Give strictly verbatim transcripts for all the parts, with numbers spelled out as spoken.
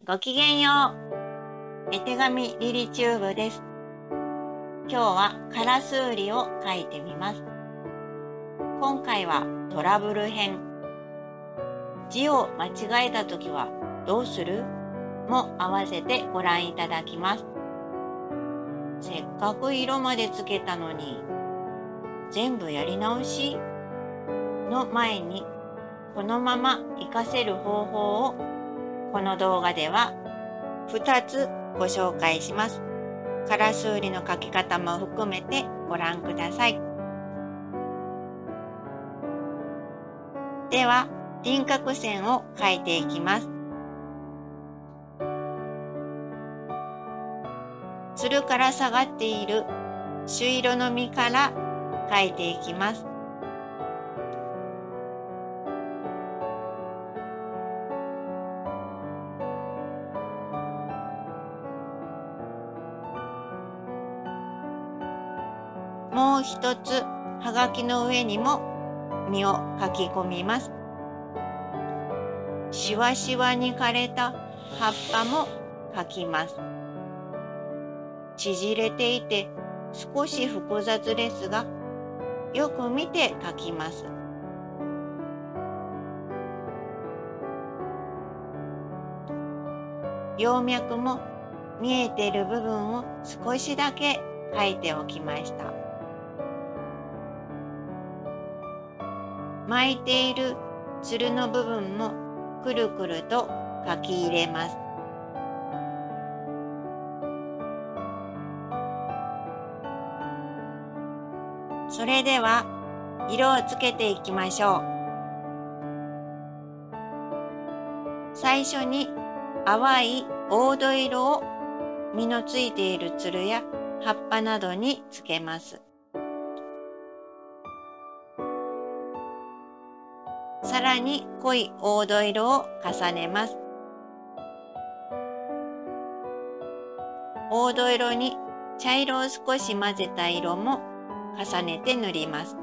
ごきげんよう。絵手紙リリチューブです。今日はカラスウリを描いてみます。今回はトラブル編。字を間違えたときはどうする？も合わせてご覧いただきます。せっかく色までつけたのに、全部やり直しの前に、このまま活かせる方法をこの動画ではふたつご紹介します。カラスウリの描き方も含めてご覧ください。では、輪郭線を描いていきます。つるから下がっている朱色の実から描いていきます。もう一つ、はがきの上にも実を描き込みます。しわしわに枯れた葉っぱも描きます。縮れていて少し複雑ですが、よく見て描きます。葉脈も見えている部分を少しだけ描いておきました。巻いているつるの部分もくるくると描き入れます。それでは色をつけていきましょう。最初に淡い黄土色を実のついているつるや葉っぱなどにつけます。さらに濃い黄土色を重ねます。黄土色に茶色を少し混ぜた色も重ねて塗ります。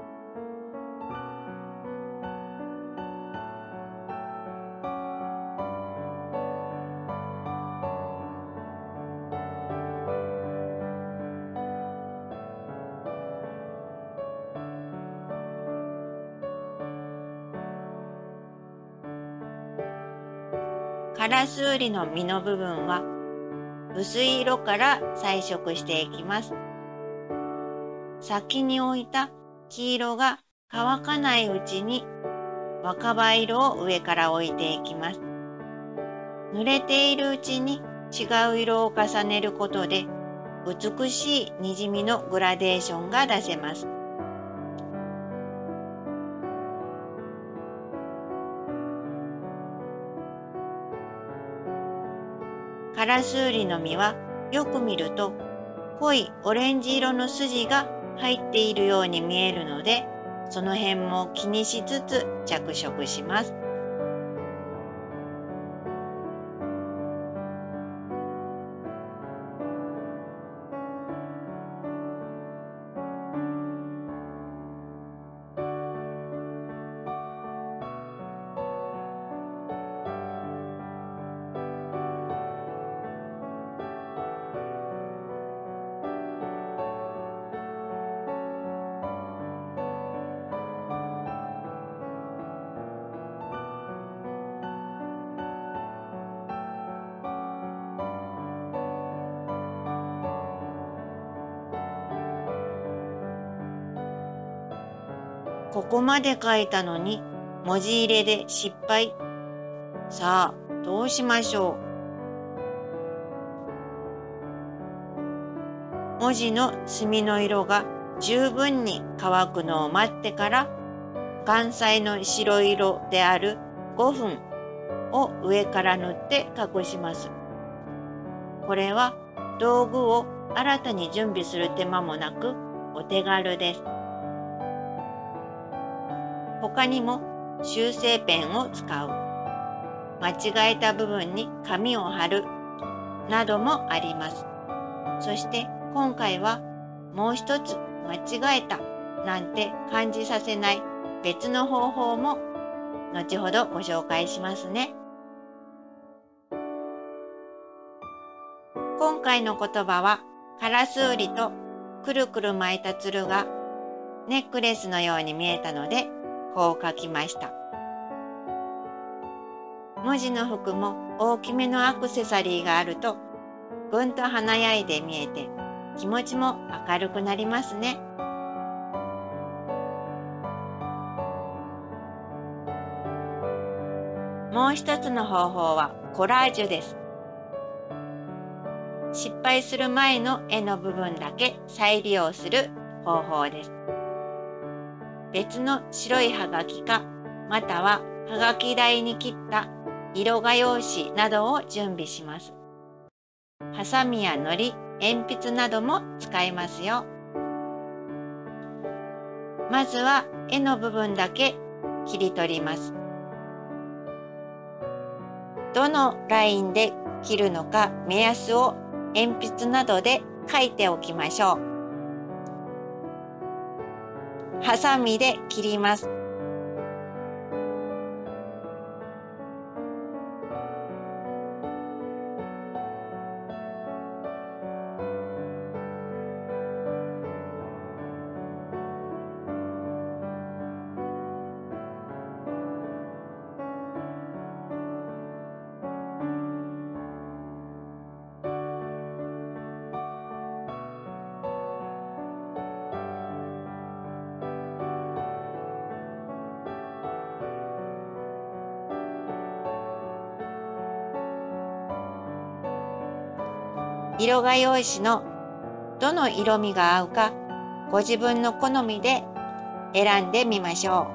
カラスウリの実の部分は薄い色から彩色していきます。先に置いた黄色が乾かないうちに若葉色を上から置いていきます。濡れているうちに違う色を重ねることで美しいにじみのグラデーションが出せます。カラスウリの実はよく見ると濃いオレンジ色の筋が入っているように見えるので、その辺も気にしつつ着色します。ここまで書いたのに文字入れで失敗。さあ、どうしましょう。文字の墨の色が十分に乾くのを待ってから、岩彩の白色であるごふんを上から塗って隠します。これは道具を新たに準備する手間もなくお手軽です。他にも修正ペンを使う、間違えた部分に紙を貼るなどもあります。そして今回はもう一つ間違えたなんて感じさせない別の方法も後ほどご紹介しますね。 今回の言葉はカラスウリとくるくる巻いたつるがネックレスのように見えたのでこう書きました。文字の服も大きめのアクセサリーがあるとぐんと華やいで見えて気持ちも明るくなりますね。もう一つの方法はコラージュです。失敗する前の絵の部分だけ再利用する方法です。別の白いはがきか、またははがき台に切った色画用紙などを準備します。ハサミやのり、鉛筆なども使いますよ。まずは絵の部分だけ切り取ります。どのラインで切るのか目安を鉛筆などで書いておきましょう。ハサミで切ります。色画用紙のどの色味が合うかご自分の好みで選んでみましょ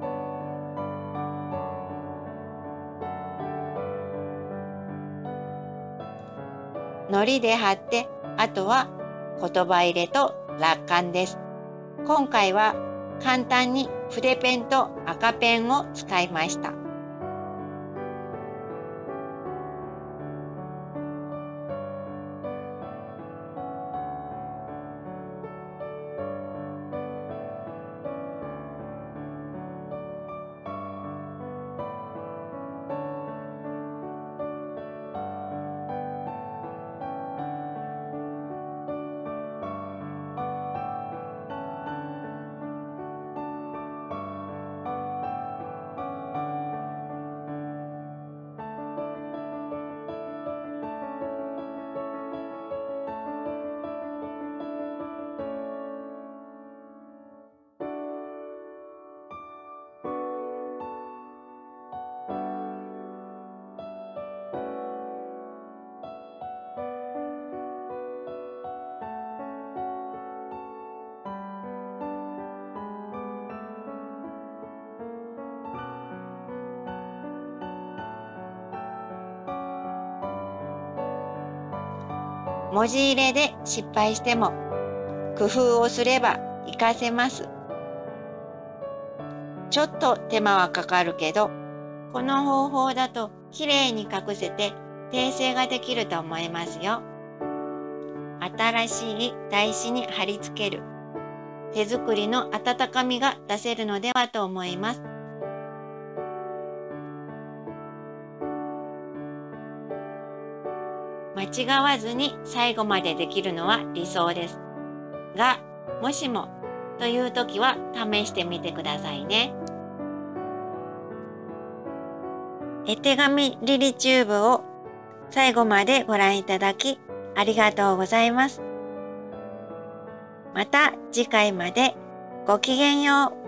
う。糊で貼って、あとは言葉入れと落款です。今回は簡単に筆ペンと赤ペンを使いました。文字入れで失敗しても工夫をすれば活かせます。ちょっと手間はかかるけど、この方法だときれいに隠せて訂正ができると思いますよ。新しい台紙に貼り付ける。手作りの温かみが出せるのではと思います。間違わずに最後までできるのは理想です。が、もしもという時は試してみてくださいね。絵手紙リリチューブを最後までご覧いただきありがとうございます。また次回までごきげんよう。